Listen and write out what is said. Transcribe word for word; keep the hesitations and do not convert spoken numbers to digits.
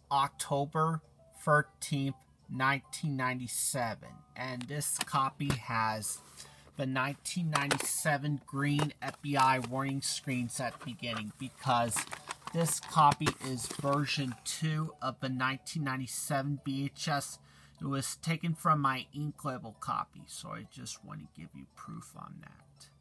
October thirteenth, nineteen ninety-seven, and this copy has the nineteen ninety-seven green F B I warning screens at the beginning, because this copy is version two of the nineteen ninety-seven V H S. It was taken from my ink label copy, so I just want to give you proof on that.